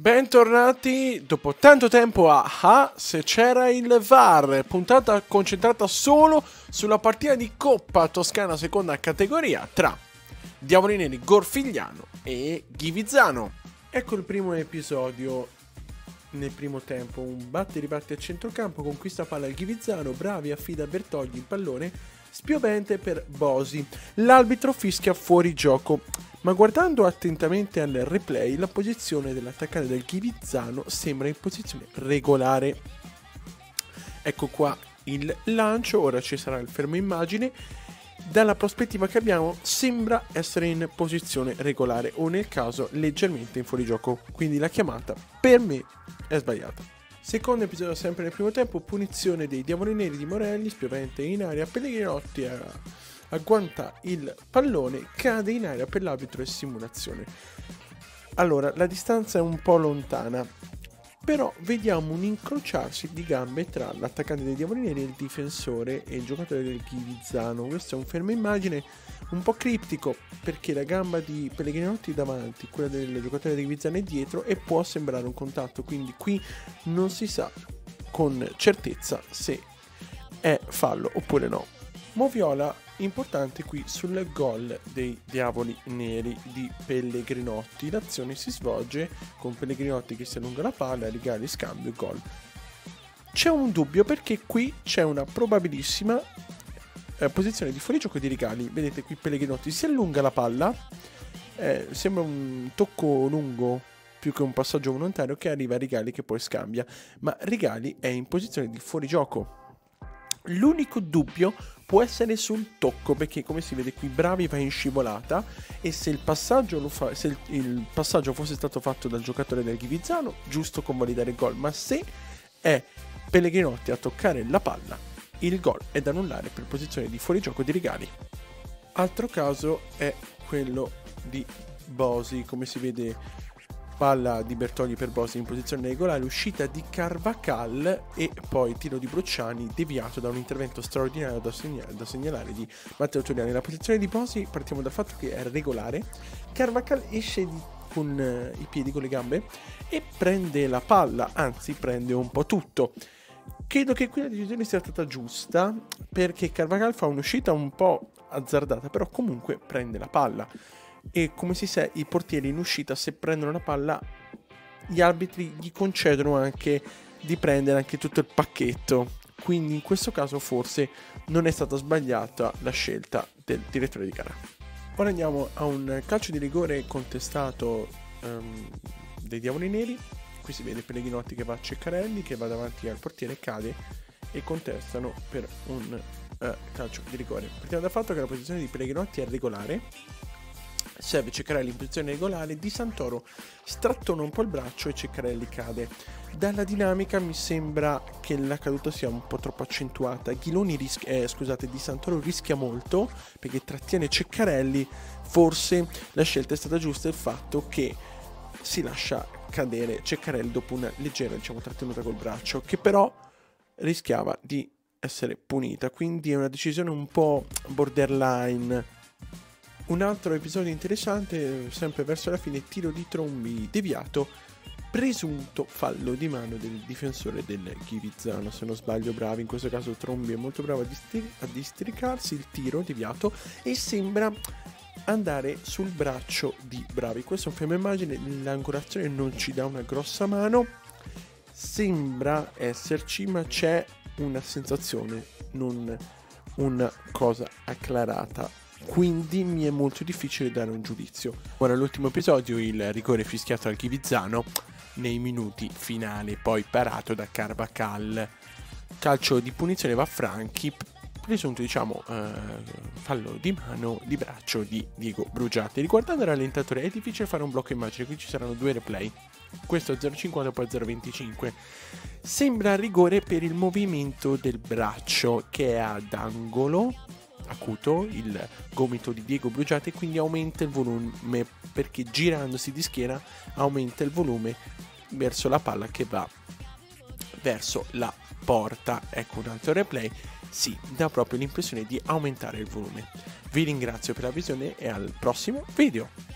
Bentornati dopo tanto tempo a Se c'era il VAR, puntata concentrata solo sulla partita di Coppa Toscana seconda categoria tra Diavoli Neri Gorfigliano e Ghivizzano. Ecco il primo episodio nel primo tempo, un batte e ribatti a centrocampo, conquista palla il Ghivizzano, Bravi affida a Bertogli il pallone, spiovente per Bosi, l'arbitro fischia fuori gioco. Ma guardando attentamente al replay, la posizione dell'attaccante del Ghivizzano sembra in posizione regolare. Ecco qua il lancio, ora ci sarà il fermo immagine. Dalla prospettiva che abbiamo sembra essere in posizione regolare o nel caso leggermente in fuorigioco, quindi la chiamata per me è sbagliata. Secondo episodio sempre nel primo tempo, punizione dei Diavoli Neri di Morelli, spiovente in aria, Pellegrinotti agguanta il pallone, cade in aria per l'arbitro e simulazione. Allora, la distanza è un po' lontana, però vediamo un incrociarsi di gambe tra l'attaccante dei Diavoli Neri e il difensore e il giocatore del Ghivizzano. Questo è un fermo immagine un po' criptico perché la gamba di Pellegrinotti davanti, quella del giocatore del Ghivizzano è dietro e può sembrare un contatto, quindi qui non si sa con certezza se è fallo oppure no. Moviola importante qui sul gol dei Diavoli Neri di Pellegrinotti. L'azione si svolge con Pellegrinotti che si allunga la palla, Rigali scambio, gol. C'è un dubbio perché qui c'è una probabilissima posizione di fuorigioco di Rigali. Vedete qui Pellegrinotti si allunga la palla, sembra un tocco lungo più che un passaggio volontario che arriva a Rigali che poi scambia, ma Rigali è in posizione di fuorigioco. L'unico dubbio può essere sul tocco, perché come si vede qui Bravi va in scivolata e se il passaggio fosse stato fatto dal giocatore del Ghivizzano, giusto convalidare il gol, ma se è Pellegrinotti a toccare la palla, il gol è da annullare per posizione di fuorigioco di Rigali. Altro caso è quello di Bosi, come si vede palla di Bertogli per Bosi in posizione regolare, uscita di Carvacal e poi tiro di Brucciani deviato da un intervento straordinario da segnalare di Matteo Turiani. La posizione di Bosi, partiamo dal fatto che è regolare, Carvacal esce con i piedi, con le gambe e prende la palla, anzi prende un po' tutto. Credo che qui la decisione sia stata giusta perché Carvacal fa un'uscita un po' azzardata, però comunque prende la palla. E come si sa, i portieri in uscita, se prendono la palla, gli arbitri gli concedono anche di prendere anche tutto il pacchetto. Quindi in questo caso forse non è stata sbagliata la scelta del direttore di gara. Ora andiamo a un calcio di rigore contestato dei Diavoli Neri. Qui si vede Pellegrinotti che va a Ceccarelli, che va davanti al portiere, cade e contestano per un calcio di rigore. Partiamo dal fatto che la posizione di Pellegrinotti è regolare. Serve Ceccarelli in posizione regolare, Di Santoro strattona un po' il braccio e Ceccarelli cade. Dalla dinamica mi sembra che la caduta sia un po' troppo accentuata. Di Santoro rischia molto perché trattiene Ceccarelli. Forse la scelta è stata giusta il fatto che si lascia cadere Ceccarelli dopo una leggera, trattenuta col braccio, che però rischiava di essere punita. Quindi è una decisione un po' borderline. Un altro episodio interessante, sempre verso la fine, tiro di Trombi deviato, presunto fallo di mano del difensore del Ghivizzano, se non sbaglio Bravi, in questo caso Trombi è molto bravo a districarsi, il tiro deviato e sembra andare sul braccio di Bravi. Questo è un fermo immagine, l'angolazione non ci dà una grossa mano, sembra esserci, ma c'è una sensazione, non una cosa acclarata. Quindi mi è molto difficile dare un giudizio. Ora l'ultimo episodio, il rigore fischiato al Ghivizzano nei minuti finali, poi parato da Carvacal. Calcio di punizione va a Franchi, presunto fallo di mano di braccio di Diego Brugiati. Riguardando il rallentatore è difficile fare un blocco immagine, qui ci saranno due replay, questo è 0,50 e poi 0,25. Sembra rigore per il movimento del braccio che è ad angolo acuto, il gomito di Diego Brugiati, e quindi aumenta il volume perché girandosi di schiena aumenta il volume verso la palla che va verso la porta. Ecco un altro replay, sì, dà proprio l'impressione di aumentare il volume. Vi ringrazio per la visione e al prossimo video.